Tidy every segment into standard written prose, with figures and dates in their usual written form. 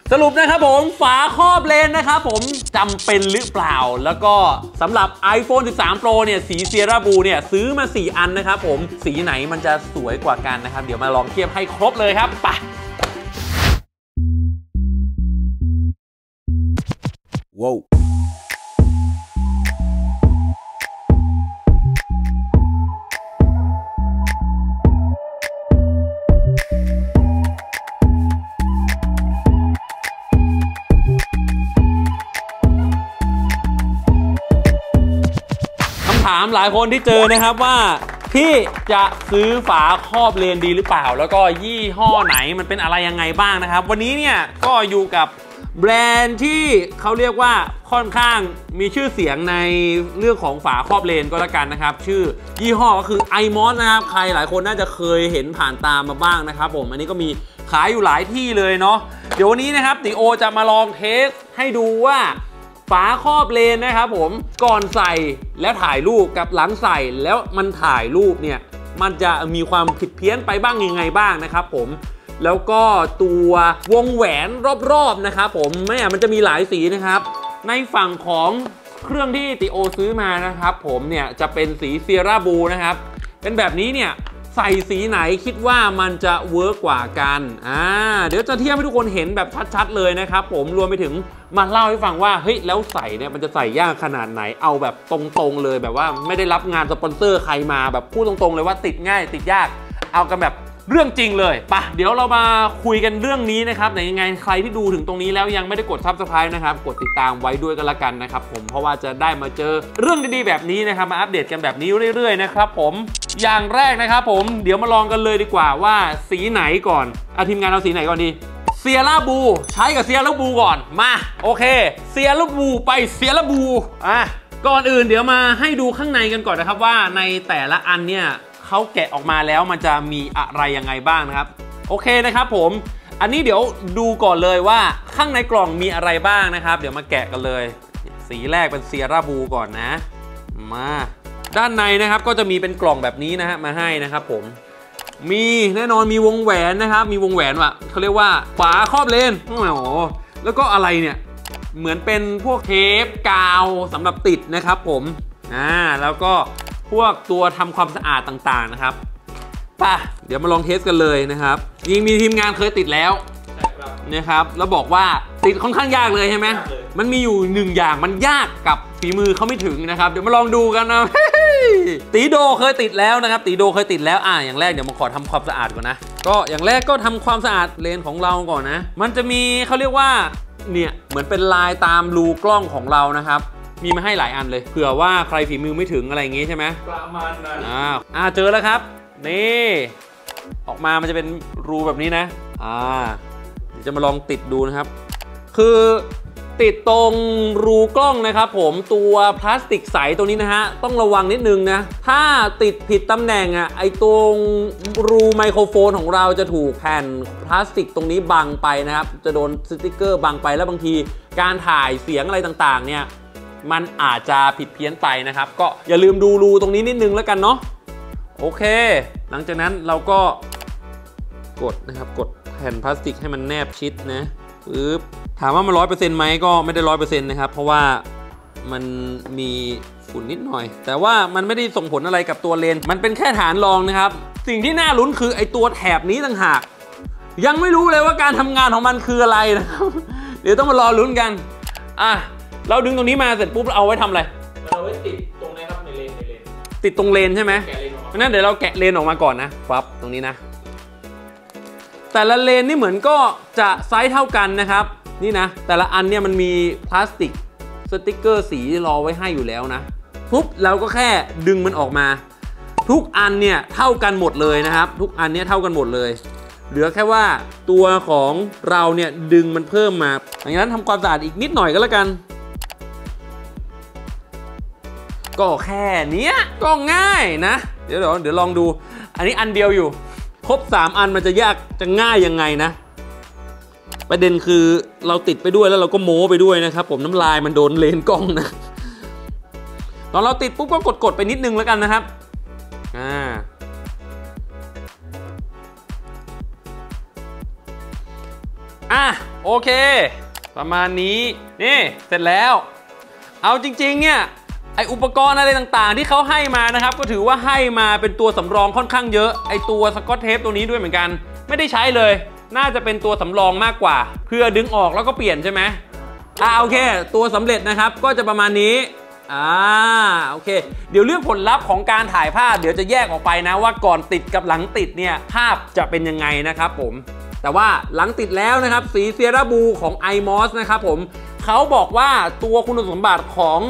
สรุปนะครับผมฝาครอบเลนนะครับผมจำเป็นหรือเปล่าแล้วก็สำหรับ iPhone 13 Pro เนี่ยสีเซียร่าบูเนี่ยซื้อมา4อันนะครับผมสีไหนมันจะสวยกว่ากันนะครับเดี๋ยวมาลองเทียบให้ครบเลยครับไปว้าวถามหลายคนที่เจอนะครับว่าพี่จะซื้อฝาครอบเลนดีหรือเปล่าแล้วก็ยี่ห้อไหนมันเป็นอะไรยังไงบ้างนะครับวันนี้เนี่ยก็อยู่กับแบรนด์ที่เขาเรียกว่าค่อนข้างมีชื่อเสียงในเรื่องของฝาครอบเลนก็แล้วกันนะครับชื่อยี่ห้อก็คือ iMOS นะครับใครหลายคนน่าจะเคยเห็นผ่านตามมาบ้างนะครับผมอันนี้ก็มีขายอยู่หลายที่เลยเนาะเดี๋ยววันนี้นะครับติโอจะมาลองเทสให้ดูว่าฝาครอบเลนนะครับผมก่อนใส่แล้วถ่ายรูปกับหลังใส่แล้วมันถ่ายรูปเนี่ยมันจะมีความผิดเพี้ยนไปบ้างยังไงบ้างนะครับผมแล้วก็ตัววงแหวนรอบๆนะครับผมมันจะมีหลายสีนะครับในฝั่งของเครื่องที่ติโอซื้อมานะครับผมเนี่ยจะเป็นสีเซียร่าบูนะครับเป็นแบบนี้เนี่ยใส่สีไหนคิดว่ามันจะเวิร์กกว่ากันเดี๋ยวจะเทียบให้ทุกคนเห็นแบบชัดๆเลยนะครับผมรวมไปถึงมาเล่าให้ฟังว่าเฮ้ยแล้วใส่เนี่ยมันจะใส่ยากขนาดไหนเอาแบบตรงๆเลยแบบว่าไม่ได้รับงานสปอนเซอร์ใครมาแบบพูดตรงๆเลยว่าติดง่ายติดยากเอากันแบบเรื่องจริงเลยปะเดี๋ยวเรามาคุยกันเรื่องนี้นะครับแต่ยังไงใครที่ดูถึงตรงนี้แล้วยังไม่ได้กด Subscribe นะครับกดติดตามไว้ด้วยกันละกันนะครับผมเพราะว่าจะได้มาเจอเรื่องดีๆแบบนี้นะครับมาอัปเดตกันแบบนี้เรื่อยๆนะครับผมอย่างแรกนะครับผมเดี๋ยวมาลองกันเลยดีกว่าว่าสีไหนก่อนทีมงานเอาสีไหนก่อนดีเซียร่าบูใช้กับเซียร่าบูก่อนมาโอเคเซียร่าบูไปเซียร่าบูก่อนอื่นเดี๋ยวมาให้ดูข้างในกันก่อนนะครับว่าในแต่ละอันเนี่ยเขาแกะออกมาแล้วมันจะมีอะไรยังไงบ้างนะครับโอเคนะครับผมอันนี้เดี๋ยวดูก่อนเลยว่าข้างในกล่องมีอะไรบ้างนะครับเดี๋ยวมาแกะกันเลยสีแรกเป็นเซียร่าบูก่อนนะมาด้านในนะครับก็จะมีเป็นกล่องแบบนี้นะฮะมาให้นะครับผมมีแน่นอนมีวงแหวนนะครับมีวงแหวนว่ะเขาเรียกว่าฝาครอบเลนโอ้โหแล้วก็อะไรเนี่ยเหมือนเป็นพวกเทปกาวสำหรับติดนะครับผมแล้วก็พวกตัวทำความสะอาดต่างๆนะครับป่ะเดี๋ยวมาลองเทสกันเลยนะครับยิ่งมีทีมงานเคยติดแล้วนะครับแล้วบอกว่าติดค่อนข้างยากเลยใช่ไหมมันมีอยู่1อย่างมันยากกับฝีมือเขาไม่ถึงนะครับเดี๋ยวมาลองดูกันนะตีโดเคยติดแล้วนะครับตีโดเคยติดแล้วอย่างแรกเดี๋ยวมาขอทำความสะอาดก่อนนะก็อย่างแรกก็ทำความสะอาดเลนของเราก่อนนะมันจะมีเขาเรียกว่าเนี่ยเหมือนเป็นลายตามรูกล้องของเรานะครับมีมาให้หลายอันเลยเผื่อว่าใครฝีมือไม่ถึงอะไรอย่างงี้ใช่ไหมประมาณนั้นเจอแล้วครับนี่ออกมามันจะเป็นรูแบบนี้นะเดี๋ยวจะมาลองติดดูนะครับคือติดตรงรูกล้องนะครับผมตัวพลาสติกใสตรงนี้นะฮะต้องระวังนิดนึงนะถ้าติดผิดตำแหน่งไอตรงรูไมโครโฟนของเราจะถูกแผ่นพลาสติกตรงนี้บังไปนะครับจะโดนสติ๊กเกอร์บังไปแล้วบางทีการถ่ายเสียงอะไรต่างๆเนี่ยมันอาจจะผิดเพี้ยนไปนะครับก็อย่าลืมดูรูตรงนี้นิดนึงแล้วกันเนาะโอเคหลังจากนั้นเราก็กดนะครับกดแผ่นพลาสติกให้มันแนบชิดนะปึ๊บถามว่ามัน 100% ไหมก็ไม่ได้ 100% นะครับเพราะว่ามันมีฝุ่นนิดหน่อยแต่ว่ามันไม่ได้ส่งผลอะไรกับตัวเลนมันเป็นแค่ฐานรองนะครับสิ่งที่น่าลุ้นคือไอตัวแถบนี้ต่างหากยังไม่รู้เลยว่าการทำงานของมันคืออะไรนะครับเดี๋ยวต้องมารอลุ้นกันเราดึงตรงนี้มาเสร็จปุ๊บเอาไว้ทำอะไรเอาไว้ติดตรงนี้ครับในเลนติดตรงเลนใช่ไหมเพราะนั้นเดี๋ยวเราแกะเลนออกมาก่อนนะปั๊บตรงนี้นะแต่ละเลนนี่เหมือนก็จะไซส์เท่ากันนะครับนี่นะแต่ละอันเนี่ยมันมีพลาสติกสติ๊กเกอร์สีรอไว้ให้อยู่แล้วนะปุ๊บเราก็แค่ดึงมันออกมาทุกอันเนี่ยเท่ากันหมดเลยนะครับทุกอันเนี่ยเท่ากันหมดเลยเหลือแค่ว่าตัวของเราเนี่ยดึงมันเพิ่มมาอย่างนั้นทำความสะอาดอีกนิดหน่อยก็แล้วกันก็แค่นี้ก็ง่ายนะเดี๋ยวลองดูอันนี้อันเดียวอยู่ครบ3อันมันจะยากจะง่ายยังไงนะประเด็นคือเราติดไปด้วยแล้วเราก็โม้ไปด้วยนะครับผมน้ำลายมันโดนเลนกล้องนะตอนเราติดปุ๊บก็กดไปนิดนึงแล้วกันนะครับโอโอเคประมาณนี้นี่เสร็จแล้วเอาจริงๆเนี่ยไออุปกรณ์อะไรต่างๆที่เขาให้มานะครับก็ถือว่าให้มาเป็นตัวสำรองค่อนข้างเยอะไอตัวสกอตเทปตัวนี้ด้วยเหมือนกันไม่ได้ใช้เลยน่าจะเป็นตัวสำรองมากกว่าเพื่อดึงออกแล้วก็เปลี่ยนใช่ไหมโอเคตัวสำเร็จนะครับก็จะประมาณนี้โอเคเดี๋ยวเรื่องผลลัพธ์ของการถ่ายภาพเดี๋ยวจะแยกออกไปนะว่าก่อนติดกับหลังติดเนี่ยภาพจะเป็นยังไงนะครับผมแต่ว่าหลังติดแล้วนะครับสีเซียร่าบูของ iMOS นะครับผมเขาบอกว่าตัวคุณสมบัติของ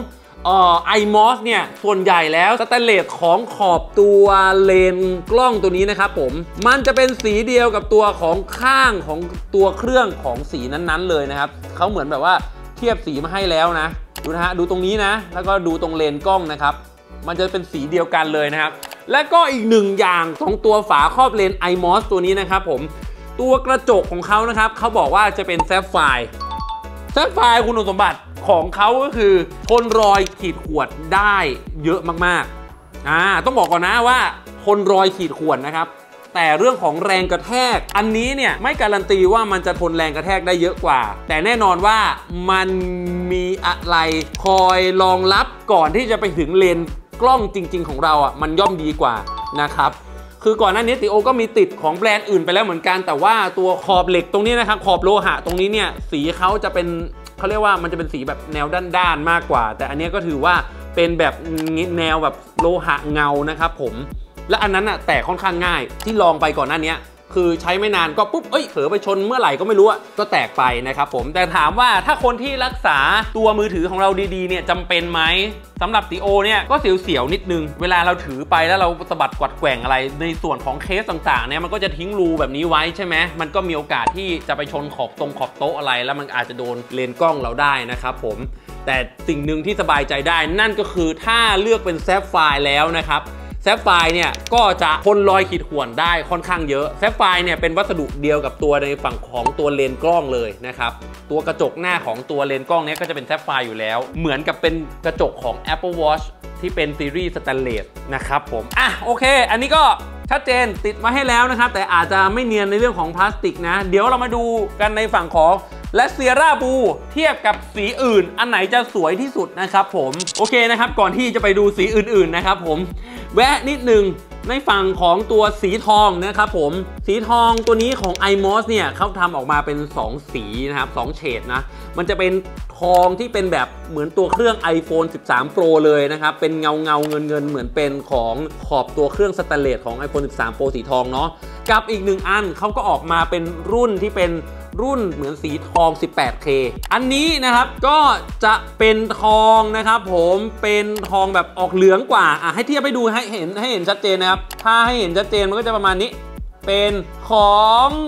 iMOS เนี่ยส่วนใหญ่แล้วสแตนเลสของขอบตัวเลนกล้องตัวนี้นะครับผมมันจะเป็นสีเดียวกับตัวของข้างของตัวเครื่องของสีนั้นๆเลยนะครับเขาเหมือนแบบว่าเทียบสีมาให้แล้วนะดูนะฮะดูตรงนี้นะแล้วก็ดูตรงเลนกล้องนะครับมันจะเป็นสีเดียวกันเลยนะครับและก็อีกหนึ่งอย่างของตัวฝาครอบเลน iMOS ตัวนี้นะครับผมตัวกระจกของเขานะครับเขาบอกว่าจะเป็นแซฟไฟร์คุณสมบัติของเขาก็คือทนรอยขีดข่วนได้เยอะมากๆต้องบอกก่อนนะว่าทนรอยขีดข่วนนะครับแต่เรื่องของแรงกระแทกอันนี้เนี่ยไม่การันตีว่ามันจะทนแรงกระแทกได้เยอะกว่าแต่แน่นอนว่ามันมีอะไรคอยรองรับก่อนที่จะไปถึงเลนกล้องจริงๆของเรามันย่อมดีกว่านะครับคือก่อนหน้านี้ติโอก็มีติดของแบรนด์อื่นไปแล้วเหมือนกันแต่ว่าตัวขอบเหล็กตรงนี้นะครับขอบโลหะตรงนี้เนี่ยสีเขาจะเป็นเขาเรียกว่ามันจะเป็นสีแบบแนวด้านๆมากกว่าแต่อันนี้ก็ถือว่าเป็นแบบแนวแบบโลหะเงานะครับผมและอันนั้นแตกค่อนข้างง่ายที่ลองไปก่อนหน้านี้คือใช้ไม่นานก็ปุ๊บเผลอไปชนเมื่อไหร่ก็ไม่รู้ก็แตกไปนะครับผมแต่ถามว่าถ้าคนที่รักษาตัวมือถือของเราดีๆเนี่ยจำเป็นไหมสำหรับติโอเนี่ยก็เสียวๆนิดนึงเวลาเราถือไปแล้วเราสะบัดกวัดแกว่งอะไรในส่วนของเคสต่างๆเนี่ยมันก็จะทิ้งรูแบบนี้ไว้ใช่ไหมมันก็มีโอกาสที่จะไปชนขอบโต๊ะอะไรแล้วมันอาจจะโดนเลนส์กล้องเราได้นะครับผมแต่สิ่งหนึ่งที่สบายใจได้นั่นก็คือถ้าเลือกเป็นแซฟไฟร์แล้วนะครับแซฟไฟร์เนี่ยก็จะทนรอยขีดข่วนได้ค่อนข้างเยอะแซฟไฟร์เนี่ยเป็นวัสดุเดียวกับตัวในฝั่งของตัวเลนส์กล้องเลยนะครับตัวกระจกหน้าของตัวเลนส์กล้องนี้ก็จะเป็นแซฟไฟร์อยู่แล้วเหมือนกับเป็นกระจกของ Apple Watch ที่เป็นซีรีส์สแตนเลสนะครับผมโอเคอันนี้ก็ชัดเจนติดมาให้แล้วนะครับแต่อาจจะไม่เนียนในเรื่องของพลาสติกนะเดี๋ยวเรามาดูกันในฝั่งของและเซียร่าบูเทียบกับสีอื่นอันไหนจะสวยที่สุดนะครับผมโอเคนะครับก่อนที่จะไปดูสีอื่นๆนะครับผมแวะนิดนึงในฝั่งของตัวสีทองนะครับผมสีทองตัวนี้ของ iMOS เนี่ยเขาทำออกมาเป็น2สีนะครับ2เฉดนะมันจะเป็นทองที่เป็นแบบเหมือนตัวเครื่อง iPhone 13 Pro เลยนะครับเป็นเงาเงินเหมือนเป็นของขอบตัวเครื่องสแตนเลสของ iPhone 13 Pro สีทองเนาะกับอีก1อันเขาก็ออกมาเป็นรุ่นที่เป็นรุ่นเหมือนสีทอง 18K อันนี้นะครับก็จะเป็นทองนะครับผมเป็นทองแบบออกเหลืองกว่าให้เทียบให้ดูให้เห็นชัดเจนนะครับถ้าให้เห็นชัดเจนมันก็จะประมาณนี้เป็นของ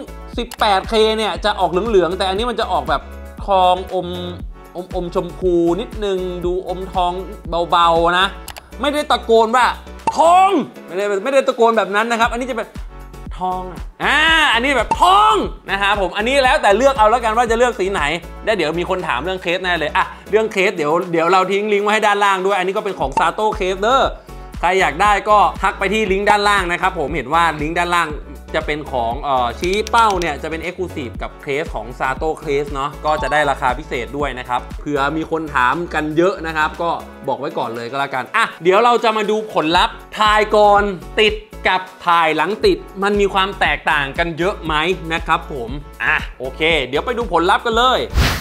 18K เนี่ยจะออกเหลืองแต่อันนี้มันจะออกแบบทองอมชมพูนิดนึงดูอมทองเบาๆนะไม่ได้ตะโกนว่าทองไม่ได้ตะโกนแบบนั้นนะครับอันนี้จะเป็นทองอันนี้แบบทองนะครับผมอันนี้แล้วแต่เลือกเอาแล้วกันว่าจะเลือกสีไหนได้เดี๋ยวมีคนถามเรื่องเคสแน่เลยเรื่องเคสเดี๋ยวเราทิ้งลิงก์ไว้ให้ด้านล่างด้วยอันนี้ก็เป็นของซาโต้เคสเด้อใครอยากได้ก็ทักไปที่ลิงก์ด้านล่างนะครับผมเห็นว่าลิงก์ด้านล่างจะเป็นของชี้เป้าเนี่ยจะเป็น Exclusive กับเคสของซาโต้เคสเนาะก็จะได้ราคาพิเศษด้วยนะครับเผื่อมีคนถามกันเยอะนะครับก็บอกไว้ก่อนเลยก็แล้วกันเดี๋ยวเราจะมาดูผลลัพธ์ถ่ายก่อนติดกับถ่ายหลังติดมันมีความแตกต่างกันเยอะไหมนะครับผมโอเคเดี๋ยวไปดูผลลัพธ์กันเลย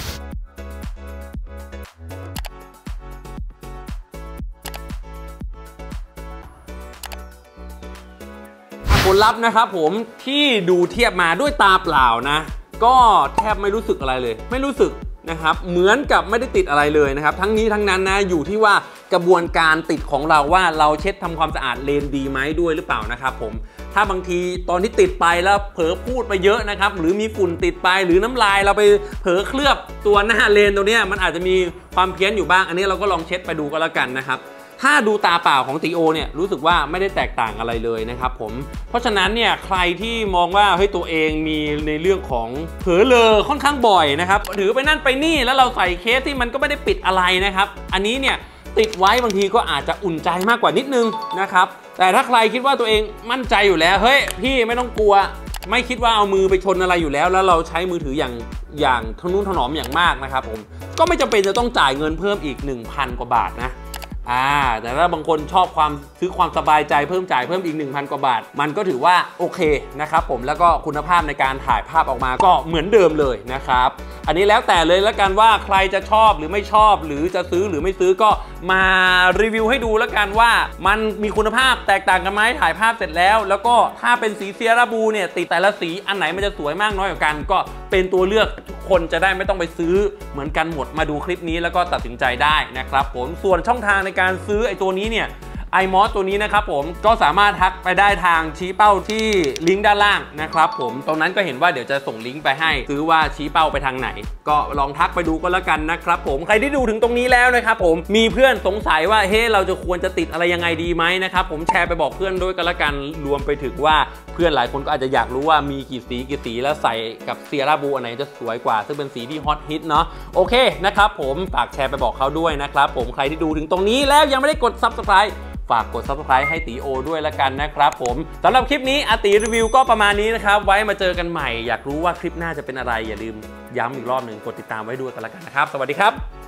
ผลลัพธ์นะครับผมที่ดูเทียบมาด้วยตาเปล่านะก็แทบไม่รู้สึกอะไรเลยไม่รู้สึกนะครับเหมือนกับไม่ได้ติดอะไรเลยนะครับทั้งนี้ทั้งนั้นนะอยู่ที่ว่ากระบวนการติดของเราว่าเราเช็ดทำความสะอาดเลนดีไหมด้วยหรือเปล่านะครับผมถ้าบางทีตอนที่ติดไปแล้วเผลอพูดไปเยอะนะครับหรือมีฝุ่นติดไปหรือน้ำลายเราไปเผลอเคลือบตัวหน้าเลนตัวนี้มันอาจจะมีความเพี้ยนอยู่บ้างอันนี้เราก็ลองเช็ดไปดูก็แล้วกันนะครับถ้าดูตาเปล่าของติโอเนี่ยรู้สึกว่าไม่ได้แตกต่างอะไรเลยนะครับผมเพราะฉะนั้นเนี่ยใครที่มองว่าเฮ้ยตัวเองมีในเรื่องของเผลอเลอค่อนข้างบ่อยนะครับถือไปนั่นไปนี่แล้วเราใส่เคสที่มันก็ไม่ได้ปิดอะไรนะครับอันนี้เนี่ยติดไว้บางทีก็อาจจะอุ่นใจมากกว่านิดนึงนะครับแต่ถ้าใครคิดว่าตัวเองมั่นใจอยู่แล้วเฮ้ยพี่ไม่ต้องกลัวไม่คิดว่าเอามือไปชนอะไรอยู่แล้วเราใช้มือถืออย่างทนุถนอมอย่างมากนะครับผมก็ไม่จำเป็นจะต้องจ่ายเงินเพิ่มอีก 1,000 กว่าบาทนะแต่ถ้าบางคนชอบซื้อความสบายใจเพิ่มจ่ายเพิ่มอีก 1,000 กว่าบาทมันก็ถือว่าโอเคนะครับผมแล้วก็คุณภาพในการถ่ายภาพออกมาก็เหมือนเดิมเลยนะครับอันนี้แล้วแต่เลยแล้วกันว่าใครจะชอบหรือไม่ชอบหรือจะซื้อหรือไม่ซื้อก็มารีวิวให้ดูแล้วกันว่ามันมีคุณภาพแตกต่างกันไหมถ่ายภาพเสร็จแล้วก็ถ้าเป็นสีเซียร่าบลูเนี่ยติดแต่ละสีอันไหนมันจะสวยมากน้อยกว่ากันก็เป็นตัวเลือกทุกคนจะได้ไม่ต้องไปซื้อเหมือนกันหมดมาดูคลิปนี้แล้วก็ตัดสินใจได้นะครับผมส่วนช่องทางในการซื้อไอ้ตัวนี้เนี่ยiMOS ตัวนี้นะครับผมก็สามารถทักไปได้ทางชี้เป้าที่ลิงก์ด้านล่างนะครับผมตรงนั้นก็เห็นว่าเดี๋ยวจะส่งลิงก์ไปให้ซื้อว่าชี้เป้าไปทางไหนก็ลองทักไปดูก็แล้วกันนะครับผมใครที่ดูถึงตรงนี้แล้วนะครับผมมีเพื่อนสงสัยว่าเฮ้เราจะควรจะติดอะไรยังไงดีไหมนะครับผมแชร์ไปบอกเพื่อนด้วยก็แล้วกันรวมไปถึงว่าเพื่อนหลายคนก็อาจจะอยากรู้ว่ามีกี่สีแล้วใส่กับเซียร่าบลูอันไหนจะสวยกว่าซึ่งเป็นสีที่ฮอตฮิตเนาะโอเคนะครับผมฝากแชร์ไปบอกเขาด้วยนะครับผมใครที่ดูถึงตรงนี้แล้วยังไม่ได้กด Subscribeฝากกด Subscribe ให้ตีโอด้วยละกันนะครับผมสำหรับคลิปนี้อาตีรีวิวก็ประมาณนี้นะครับไว้มาเจอกันใหม่อยากรู้ว่าคลิปหน้าจะเป็นอะไรอย่าลืมย้ำอีกรอบหนึ่งกดติดตามไว้ด้วยกันละกันนะครับสวัสดีครับ